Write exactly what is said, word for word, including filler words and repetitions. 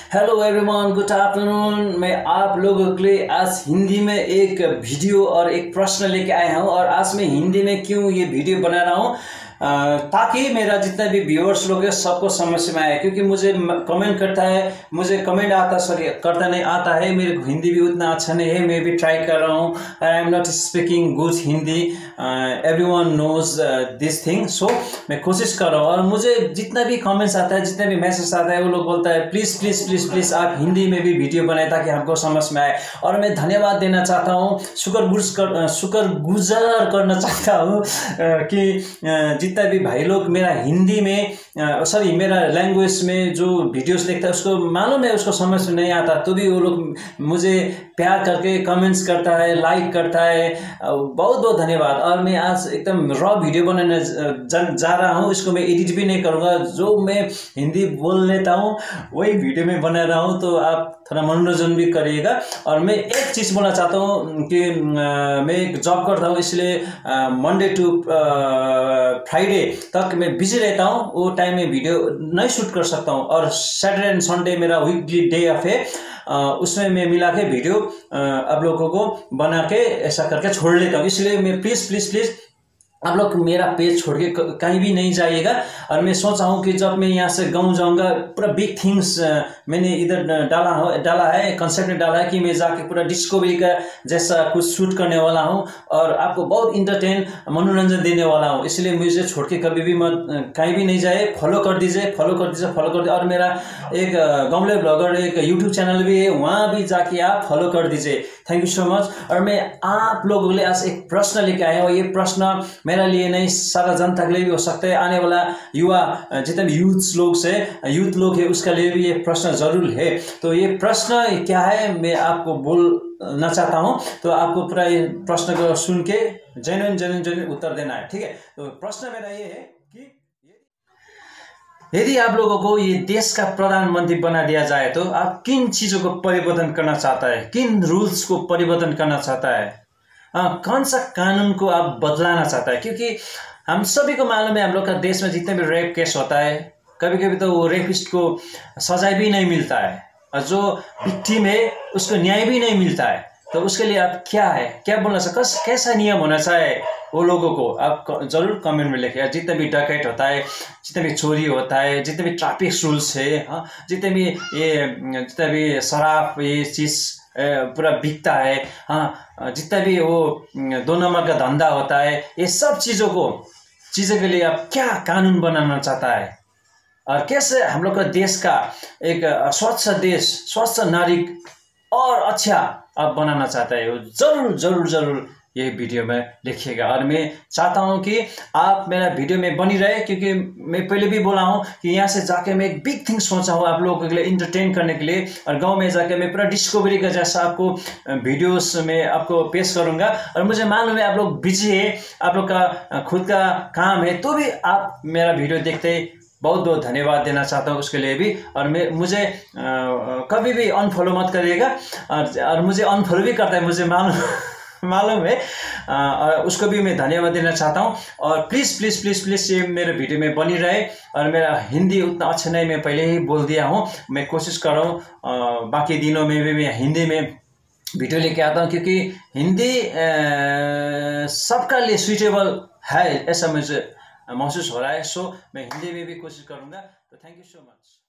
Hello everyone, good afternoon. मैं आप लोगों के लिए आज हिंदी में एक वीडियो और एक प्रश्न लेके आया हूँ। और आज मैं हिंदी में क्यों ये वीडियो बना रहा हूँ, ताकि मेरा जितना भी व्यूअर्स लोग हैं सबको समझ में आए। क्योंकि मुझे कमेंट करता है, मुझे कमेंट आता सॉरी करता नहीं आता है, मेरे को हिंदी भी उतना अच्छा नहीं है। मैं भी ट्राई कर रहा हूँ। I am not speaking good Hindi, everyone knows this thing. So मैं कोशिश कर रहा हूँ। और मुझे जितना भी कमेंट्स आता है, जितना भी मैसेज आता है, वो लोग बोलता है प्लीज़ प्लीज़ प्लीज़ प्लीज़ आप हिंदी में भी वीडियो बनाए ताकि हमको समझ में आए। और मैं धन्यवाद देना चाहता हूँ, शुक्र गुजार शुक्र गुजार करना चाहता हूँ कि जितना भी भाई लोग मेरा हिंदी में सॉरी मेरा लैंग्वेज में जो वीडियोस देखता है, उसको मालूम है उसको समझ में नहीं आता, तो भी वो लोग मुझे प्यार करके कमेंट्स करता है, लाइक करता है। बहुत बहुत धन्यवाद। और मैं आज एकदम रॉ वीडियो बनाने जा, जा रहा हूँ। इसको मैं एडिट भी नहीं करूँगा, जो मैं हिंदी बोल लेता हूँ वही वीडियो में बना रहा हूँ, तो आप थोड़ा मनोरंजन भी करिएगा। और मैं एक चीज़ बोलना चाहता हूँ कि आ, मैं एक जॉब करता हूँ, इसलिए मंडे टू फ्राइडे तक मैं बिजी रहता हूँ। वो टाइम में वीडियो नहीं शूट कर सकता हूँ। और सैटरडे एंड संडे मेरा वीकली डे ऑफ है, उसमें मैं मिला के वीडियो आप लोगों को बना के ऐसा करके छोड़ लेता हूँ। इसलिए मैं प्लीज़ प्लीज़ प्लीज़ आप लोग मेरा पेज छोड़ के कहीं भी नहीं जाइएगा। और मैं सोचा हूँ कि जब मैं यहाँ से गाँव जाऊँगा, पूरा बिग थिंग्स मैंने इधर डाला हो डाला है कंसेप्ट में डाला है कि मैं जाके पूरा डिस्कवरी का जैसा कुछ शूट करने वाला हूँ और आपको बहुत इंटरटेन मनोरंजन देने वाला हूँ। इसलिए मुझे छोड़ के कभी भी मत कहीं भी नहीं जाए। फॉलो कर दीजिए फॉलो कर दीजिए फॉलो कर दीजिए। और मेरा एक गाँवले ब्लॉगर एक यूट्यूब चैनल भी है, वहाँ भी जाके आप फॉलो कर दीजिए। Thank you so much. और मैं आप लोगों के लिए आज एक प्रश्न लेके आया हूँ। ये प्रश्न मेरा लिए नहीं, सारा जनता के लिए भी हो सकता है। आने वाला युवा जितने भी यूथ लोग से यूथ लोग है उसके लिए भी ये प्रश्न जरूर है। तो ये प्रश्न क्या है मैं आपको बोलना चाहता हूँ, तो आपको पूरा ये प्रश्न को सुन के जेन्युइन जेन्युइन जेन्युइन उत्तर देना है, ठीक है। तो प्रश्न मेरा ये है कि यदि आप लोगों को ये देश का प्रधानमंत्री बना दिया जाए तो आप किन चीज़ों को परिवर्तन करना चाहता है, किन रूल्स को परिवर्तन करना चाहता है, आ, कौन सा कानून को आप बदलाना चाहता है। क्योंकि हम सभी को मालूम है हम लोग का देश में जितने भी रेप केस होता है, कभी कभी तो वो रेपिस्ट को सजाए भी नहीं मिलता है और जो विक्टिम है उसको न्याय भी नहीं मिलता है। तो उसके लिए आप क्या है क्या बोलना चाहते, कैसा नियम होना चाहिए वो लोगों को आप जरूर कमेंट में लिखिए। जितने भी डकैत होता है, जितने भी चोरी होता है, जितने भी ट्रैफिक रूल्स है, हाँ जितने भी ये जितने भी शराब ये चीज़ पूरा बिकता है, हाँ जितना भी वो दो नंबर का धंधा होता है, ये सब चीज़ों को चीज़ों के लिए आप क्या कानून बनाना चाहता है और कैसे हम लोग का देश का एक स्वच्छ देश स्वच्छ नागरिक और अच्छा आप बनाना चाहता है, वो जरूर जरूर जरूर ये वीडियो में लिखिएगा। और मैं चाहता हूँ कि आप मेरा वीडियो में बनी रहे, क्योंकि मैं पहले भी बोला हूँ कि यहाँ से जाके मैं एक बिग थिंग सोचा हूँ आप लोगों के लिए इंटरटेन करने के लिए। और गांव में जाके मैं पूरा डिस्कवरी का जैसा आपको वीडियोस में आपको पेश करूँगा। और मुझे मालूम है आप लोग बिजी है, आप लोग का खुद का काम है, तो भी आप मेरा वीडियो देखते बहुत बहुत धन्यवाद देना चाहता हूँ उसके लिए भी। और मैं मुझे आ, कभी भी अनफॉलो मत करिएगा। और, और मुझे अनफॉलो भी करता है, मुझे मालूम मालूम है, और उसको भी मैं धन्यवाद देना चाहता हूँ। और प्लीज़ प्लीज़ प्लीज़ प्लीज़ ये मेरे वीडियो में बनी रहे। और मेरा हिंदी उतना अच्छा नहीं, मैं पहले ही बोल दिया हूँ, मैं कोशिश कर रहा हूँ बाकी दिनों में भी मैं हिंदी में वीडियो लेके आता हूँ, क्योंकि हिंदी सबका लिए सूटेबल है ऐसा मुझे महसूस हो रहा है। सो मैं हिंदी में भी कोशिश करूँगा। तो थैंक यू सो मच।